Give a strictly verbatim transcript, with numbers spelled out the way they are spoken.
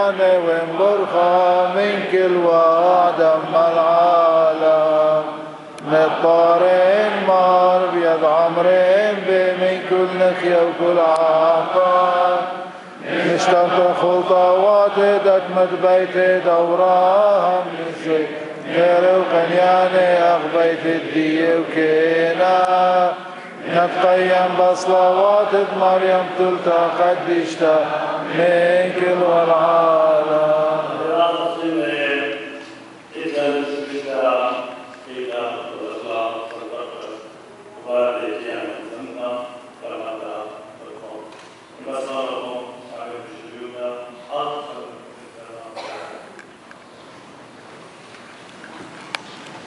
قنيانة وانبرخة من كل وادم العالم نطارين مار بيض عمرين بمن كل نخية وكل عقار مشتاق خطوات دتمت بيت دوراها من سي غير وقنيانة أغبيت الدية وكينا نتقيم بصلوات مريم تلتا قدشتا من كل والعالم يا مسلمين إذا نسبتا إلى الرسول والبقر وإجيان الزمنا فرمتا والقوم